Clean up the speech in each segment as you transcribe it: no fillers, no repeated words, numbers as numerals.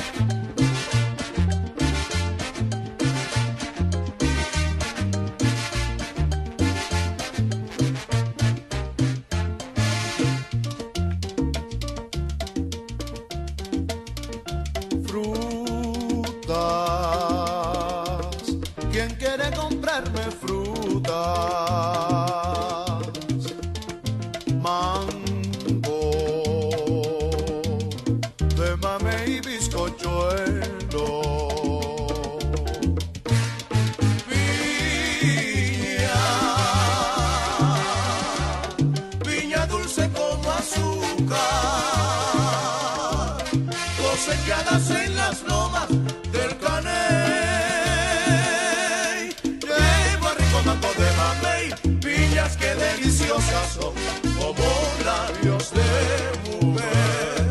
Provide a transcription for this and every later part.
¿Quién quiere comprarme frutas? Mango, de mamey y bizcochuelo. Piña dulce como azúcar, cosechadas en las lomas del Caney. Llevo rico mango de mamey, piñas que deliciosas son como labios de mujer.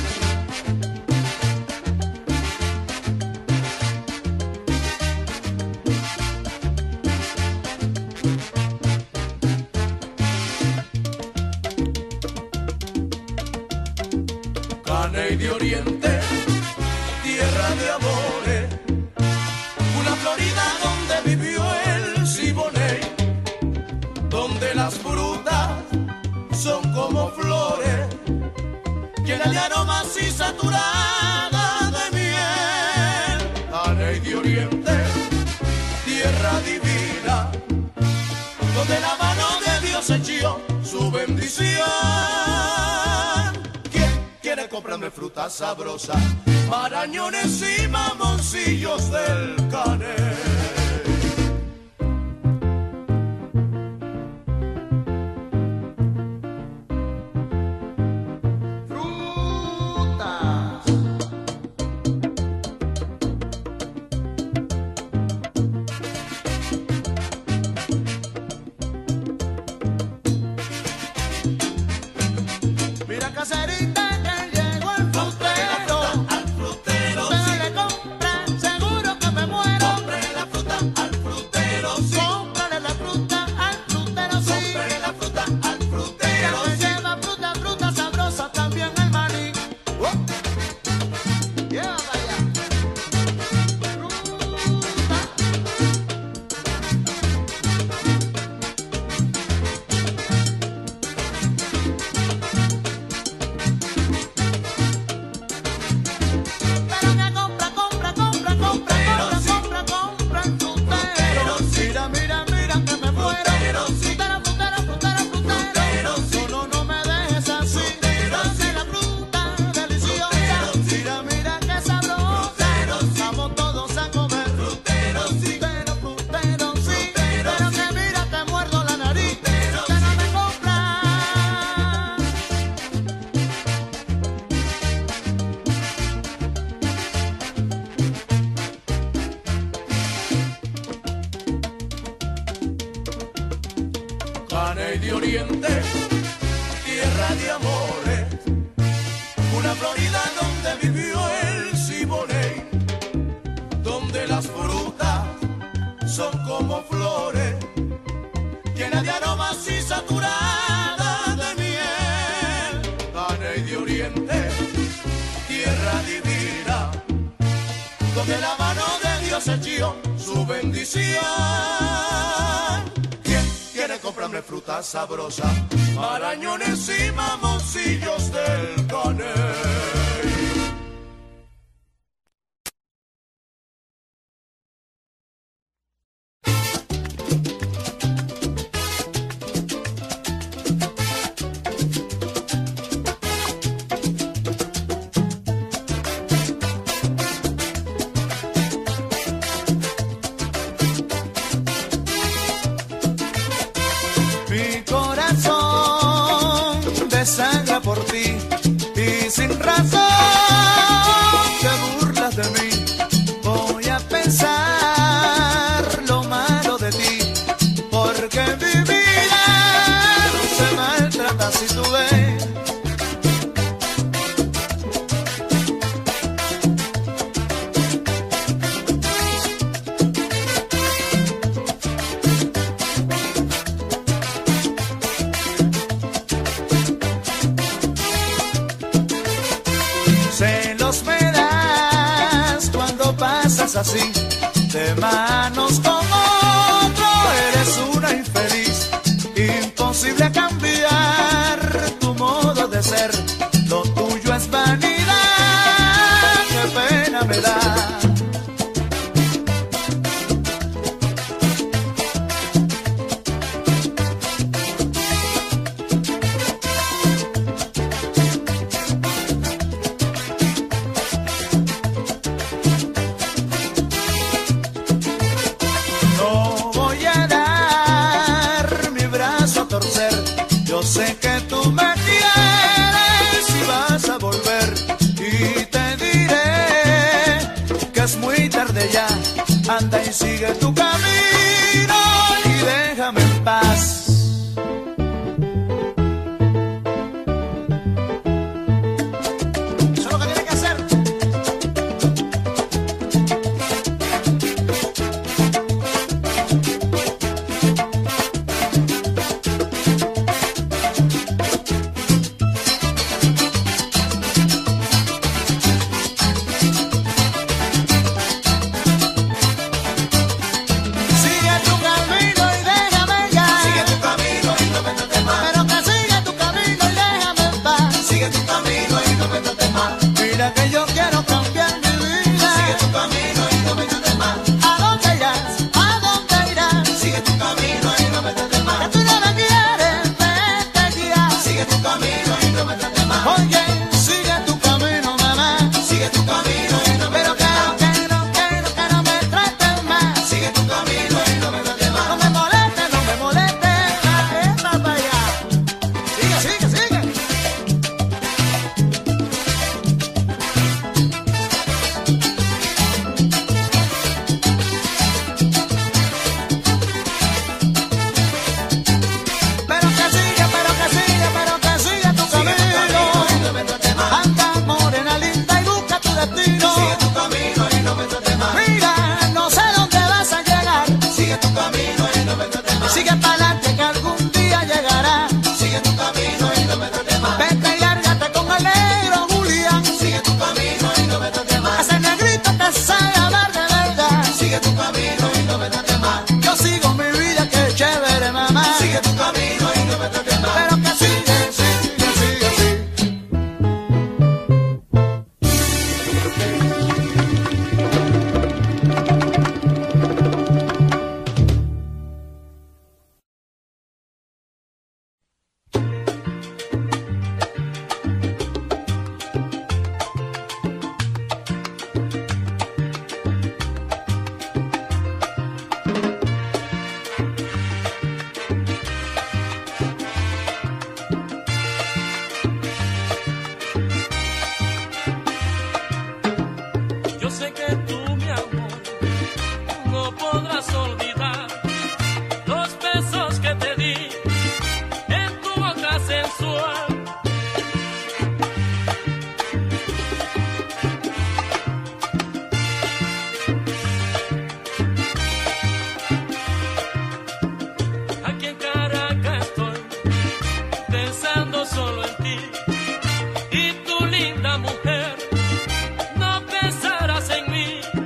Caney de Oriente, tierra de amores, una Florida donde vivió el Siboney, donde las frutas son como flores, llenas de aromas y saturadas de miel. Caney de Oriente, tierra divina, donde la mano de Dios echó su bendición. Quiere comprarme frutas sabrosas, marañones y mamoncillos del Caney. Mira, caserita, que llegó el frutero. Al frutero, pero sí. Le compra, seguro que me muero. Cómprale la fruta al frutero, sí. Cómprale la fruta al frutero, sí. Cómprale la fruta al frutero, sí. Lleva fruta, fruta sabrosa, también el maní. Lleva para allá. Caney de Oriente, tierra de amores, una Florida donde vivió el Siboney, donde las frutas son como flores, llenas de aromas y saturadas de miel. Caney de Oriente, tierra divina, donde la mano de Dios echó su bendición. Quiere comprarme frutas sabrosas, marañones y mamoncillos del Caney. Sangra por ti y sin razón te burlas de mí. Voy a pensar lo malo de ti, porque mi vida se maltrata si tú ves. Celos me da así, de manos con otro, eres una infeliz. Imposible cambiar tu modo de ser, lo tuyo es vanidad, qué pena me da. Yo sé que tú me quieres y vas a volver, y te diré que es muy tarde ya. Anda y sigue tu camino y déjame en paz. Eso es lo que tienes que hacer. Mira que yo quiero cambiar mi vida. Sigue tu camino y no me trates más. ¿A dónde irás? ¿A dónde irás? Sigue tu camino y no me trates más. Que tú no me quieres, vete ya. Sigue tu camino y no me trates más. Oye, sigue tu camino, mamá. Sigue tu camino y no me Pero trates más. que no me trates más. Sigue tu camino y no me trates más. No me molestes, no me molestes. Para allá. Sigue, sigue, sigue. Sigue para adelante que algún día llegará. Sigue tu camino y no me trates más. Vete y lárgate con el negro Julián. Sigue tu camino y no me trates más. Ese negrito te sabe amar de verdad. Sigue tu camino y no me trates más. Yo sigo mi vida, que chévere, mamá. Sigue tu camino y no me trates más. Pero que sigue, sigue, sigue, sigue. Yo sé que tú, mi amor, no podrás olvidar los besos que te di en tu boca sensual. Aquí en Caracas estoy pensando solo en ti y tu linda mujer. No pensarás en mí.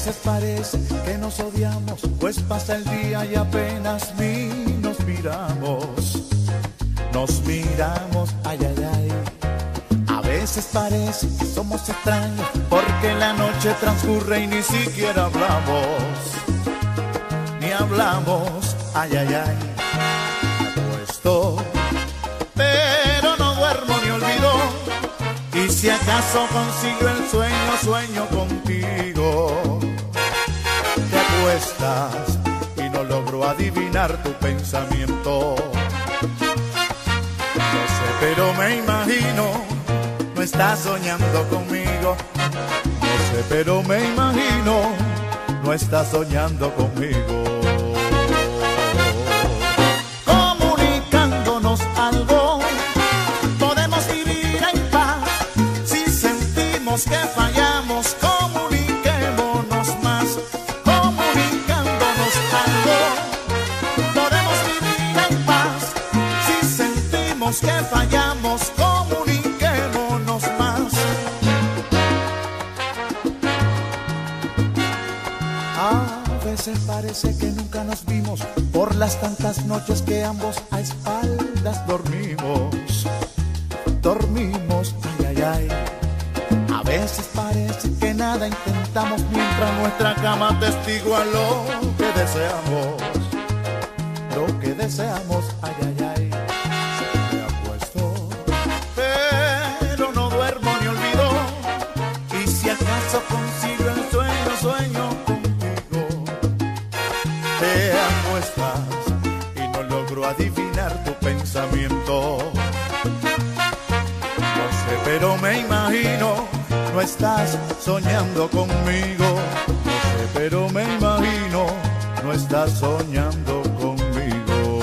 veces parece que nos odiamos, pues pasa el día y apenas ni nos miramos. Nos miramos, ay, ay, ay. A veces parece que somos extraños, porque la noche transcurre y ni siquiera hablamos. Ni hablamos, ay, ay, ay. Me acuesto, pero no duermo ni olvido. Y si acaso consigo el sueño, sueño contigo. Te acuestas y no logro adivinar tu pensamiento. No sé, pero me imagino, no estás soñando conmigo. No sé, pero me imagino, no estás soñando conmigo. Comunicándonos algo, podemos vivir en paz. Si sentimos que fallamos, comuniquémonos más. Comunicándonos algo, podemos vivir en paz. Si sentimos que fallamos, comuniquémonos más. A veces parece que nunca nos vimos, por las tantas noches que ambos a espaldas dormimos. Dormimos, ay, ay, ay. A veces parece que nada intentamos, mientras nuestra cama atestigua lo que deseamos. Lo que deseamos, ay, ay, ay. Me acuesto, pero no duermo ni olvido. Y si acaso consigo el sueño, sueño contigo. Te acuestas y no logro adivinar tu pensamiento. No sé, pero me imagino, no estás soñando conmigo. No sé, pero me imagino, no estás soñando conmigo.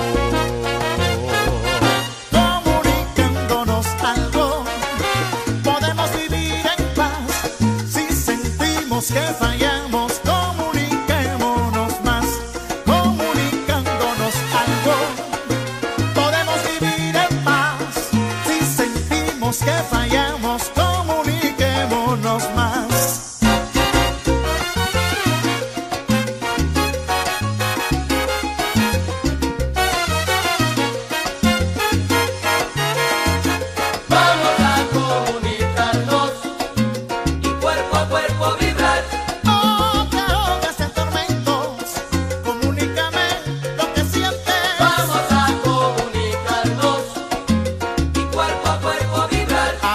Comunicándonos algo, podemos vivir en paz. Si sentimos que fallamos, comuniquémonos más. Comunicándonos algo, podemos vivir en paz. Si sentimos que fallamos, comuniquémonos más. Vamos a comunicarnos y cuerpo a cuerpo vibrar. No te ahogas en tormentos, comunícame lo que sientes. Vamos a comunicarnos y cuerpo a cuerpo vibrar.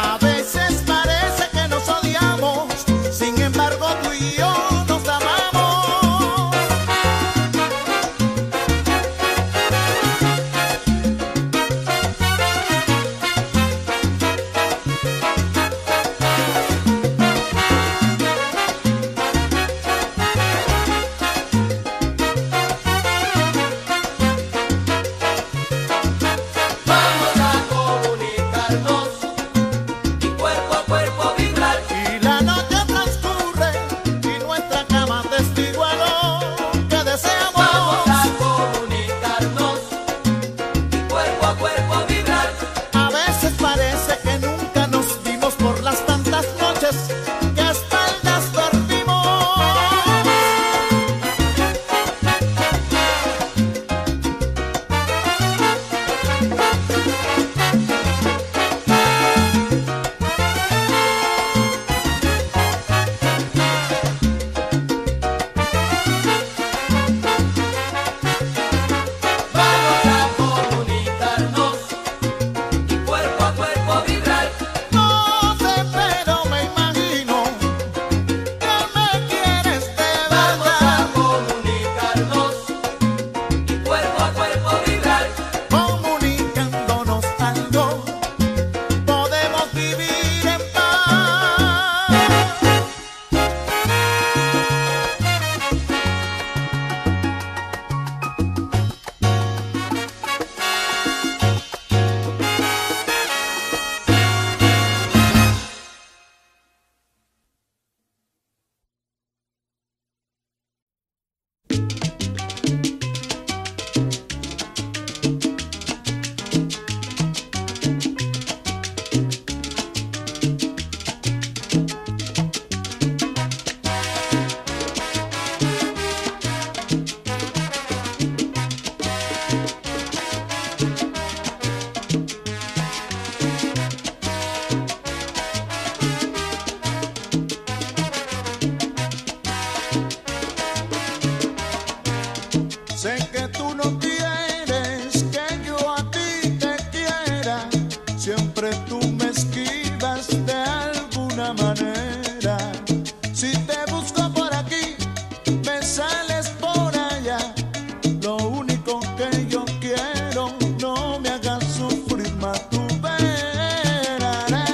siempre tú me esquivas de alguna manera. Si te busco por aquí, me sales por allá. Lo único que yo quiero, no me hagas sufrir más, tú verás.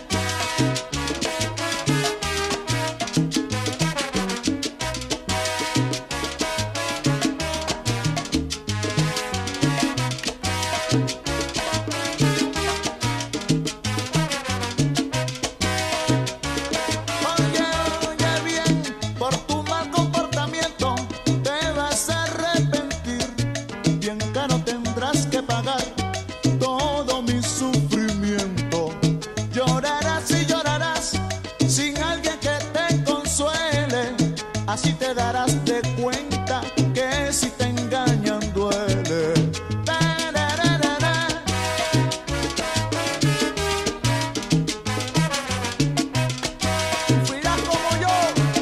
Oye bien, por tu mal comportamiento te vas a arrepentir. Bien caro tendrás que pagar todo mi sufrimiento. Llorarás y llorarás sin alguien que te consuele. Así te darás de cuenta que si te engañan duele. Tarararara. Sufrirás como yo.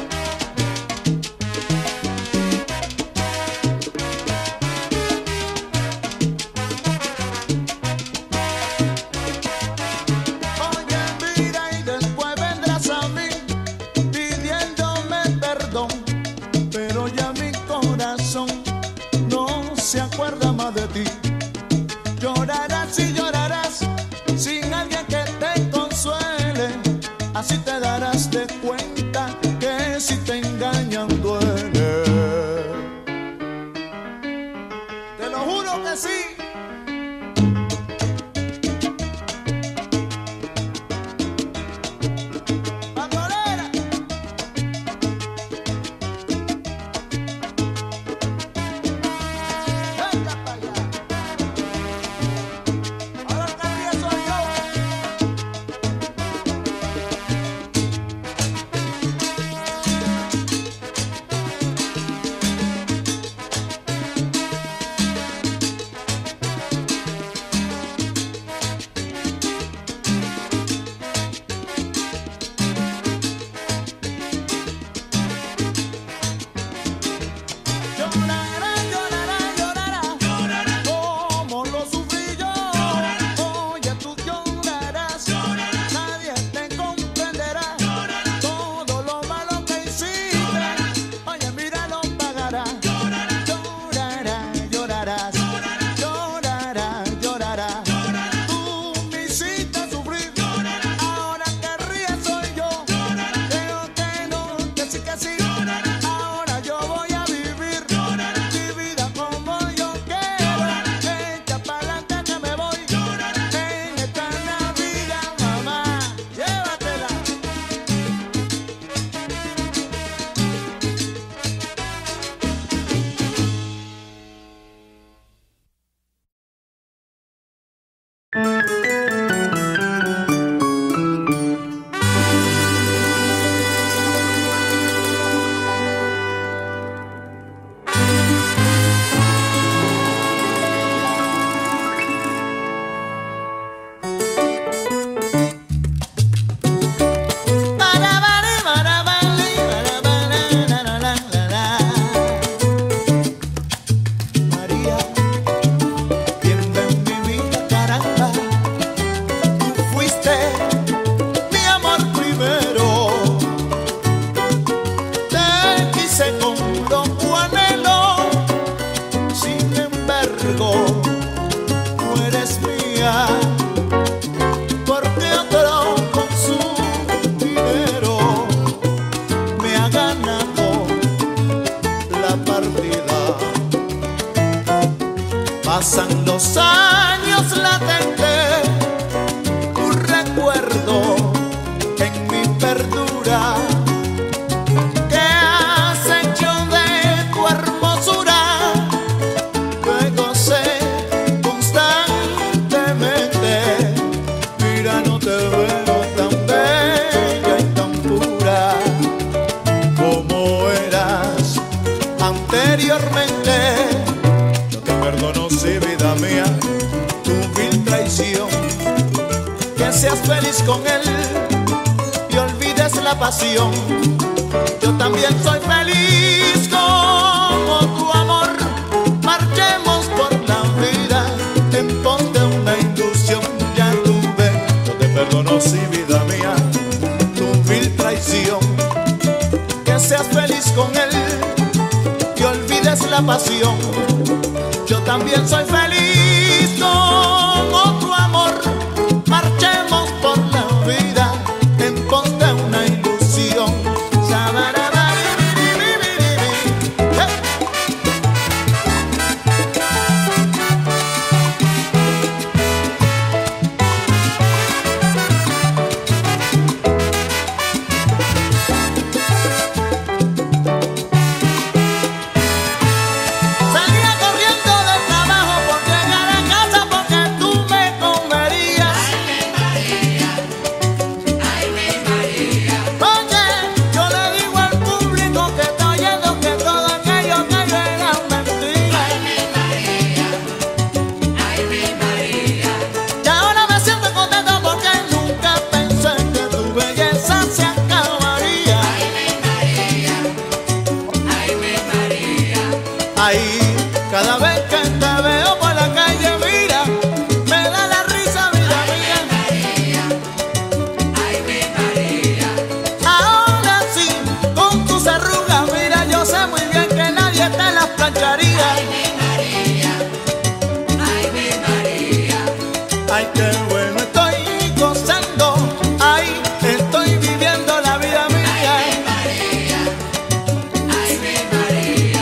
Oye, mira, y después vendrás a mí pidiéndome perdón, pero ya mi corazón no se acuerda más de ti. Llorarás y llorarás sin alguien que te consuele. Así te darás de cuenta que si te engañan duele. Te lo juro que sí. Bandolera. Venga para allá. Ahora el que ríe soy yo. Llorará, llorará, llorará, como lo sufrí yo. Oye, tú llorarás, nadie te comprenderá. Todo lo malo que hiciste, oye, mira, lo pagarás. Llorará, llorarás, llorará, llorará. Tú me hiciste sufrir, ahora que ríes soy yo. Creo que no, que sí, que sí. Ahora yo voy a vivir mi vida como yo quiero. Echa pa'lante que me voy. En esta Navidad, mamá, llévatela. María, tienda en mi vida, caramba. Tú fuiste mi amor primero. Te quise con loco anhelo. Sin embargo, tú eres mía. Porque otro con su dinero me ha ganado la partida. Pasan los años latente, tu recuerdo en mi perdura. ¿Qué has hecho de tu hermosura? Luego sé constantemente. Mira, no te veo tan bella y tan pura como eras anteriormente. Yo te perdono, sí, vida mía, tu vil traición. Que seas feliz con él y olvides la pasión. Yo también soy feliz como tu amor. Marchemos por la vida en pos de una ilusión. Ya tuve también soy feliz con otro amor. Marchemos por la vida en pos de una ilusión. Ahí, cada vez que te veo por la calle, mira, me da la risa, vida mía. Ay, mi María. Ahora sí, con tus arrugas, mira, yo sé muy bien que nadie te las plancharía. Ay, mi María. Ay, mi María. Ay, qué bueno estoy gozando, ay, estoy viviendo la vida mía. Ay, mi María. Ay, mi María.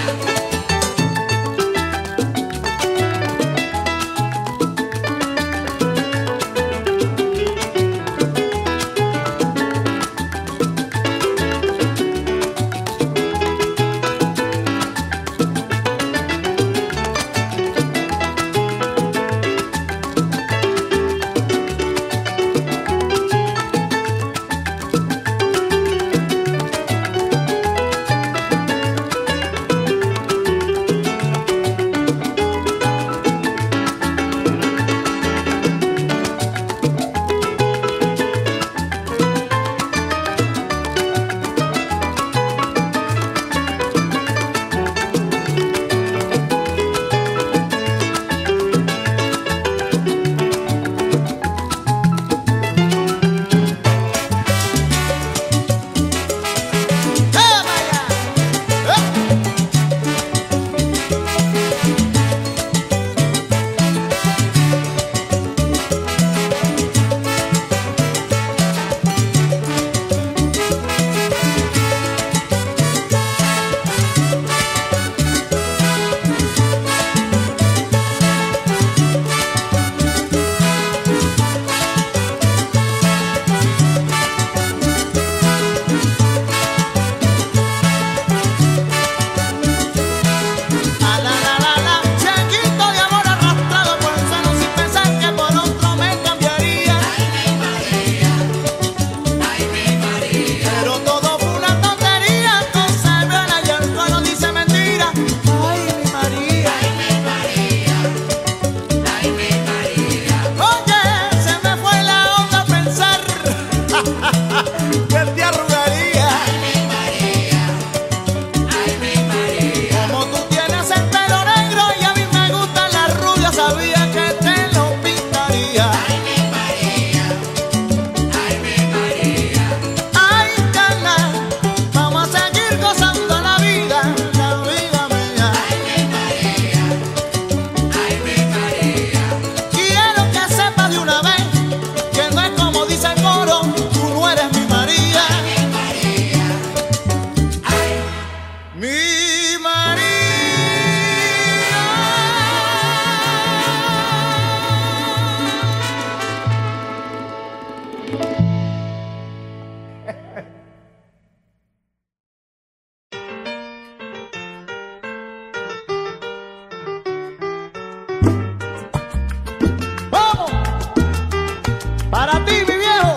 Para ti, mi viejo,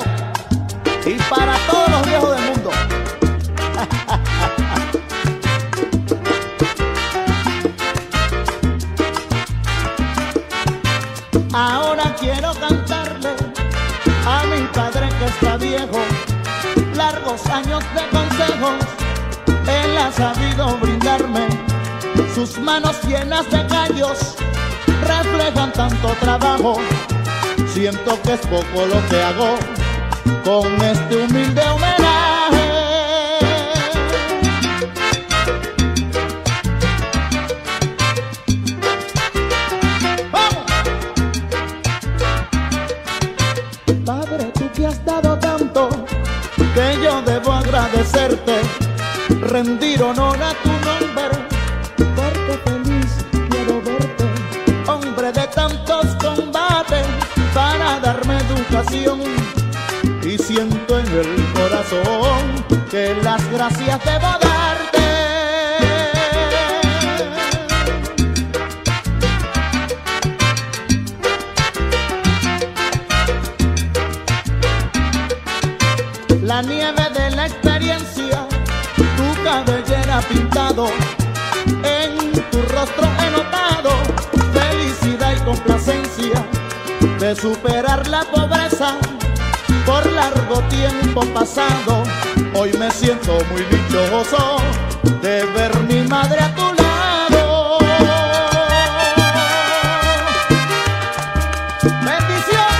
y para todos los viejos del mundo. Ahora quiero cantarle a mi padre que está viejo, largos años de consejos él ha sabido brindarme. Sus manos llenas de callos reflejan tanto trabajo. Siento que es poco lo que hago con este humilde homenaje. rendir honor a tu nombre, porque feliz quiero verte, hombre de tantos combates, para darme educación. Y siento en el corazón que las gracias debo darte. La nieve de la experiencia, tu cabellera pintado, en tu rostro he notado felicidad y complacencia de superar la pobreza por largo tiempo pasado. Hoy me siento muy dichoso de ver mi madre a tu lado. Bendición.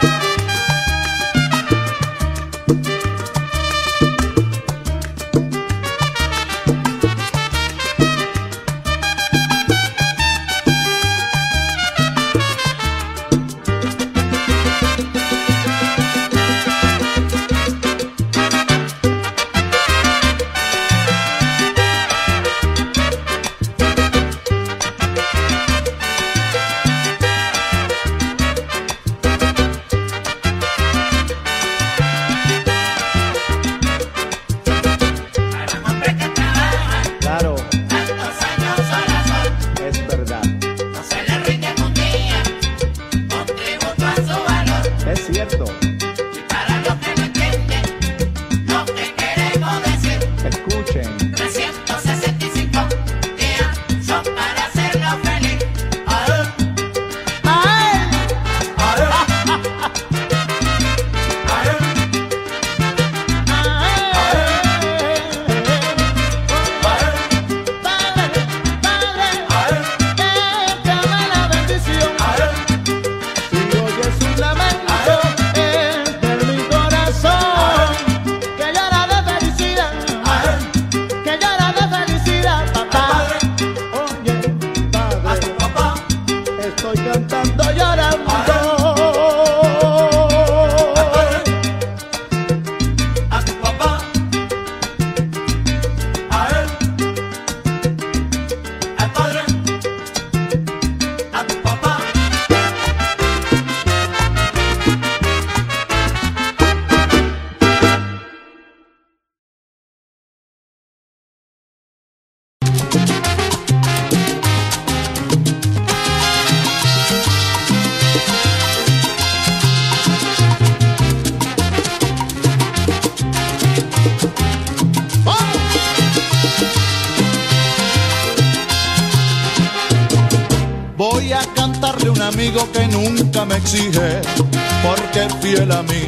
Voy a cantarle a un amigo que nunca me exige, porque es fiel a mí,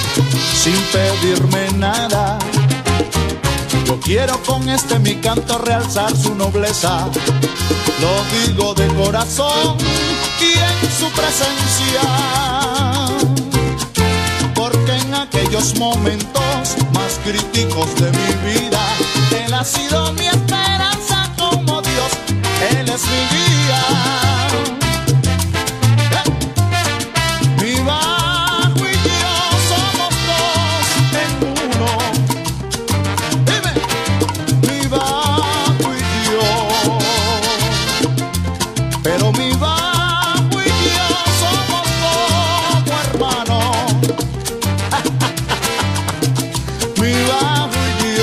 sin pedirme nada. Yo quiero con este mi canto realzar su nobleza, lo digo de corazón y en su presencia, porque en aquellos momentos más críticos de mi vida, él ha sido mi esperanza como Dios, él es mi guía. Mi bajo y yo somos dos en uno. Dime, mi bajo y yo. Pero mi bajo y yo somos como hermanos. Mi bajo y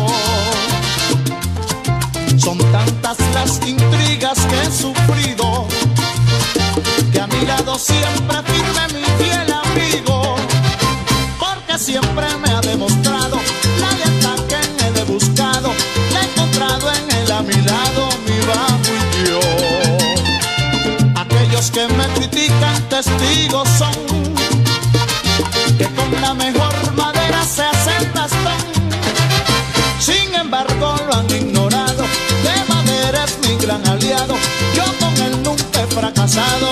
yo. Son tantas las intrigas que he sufrido, que a mi lado siempre firme mi fiel amigo, porque siempre me ha demostrado la lealtad que en él he buscado, la he encontrado en él a mi lado, mi bajo y yo. Aquellos que me critican testigos son, que con la mejor madera se hace el bastón. Sin embargo lo han ignorado, de madera es mi gran aliado, yo con él nunca he fracasado.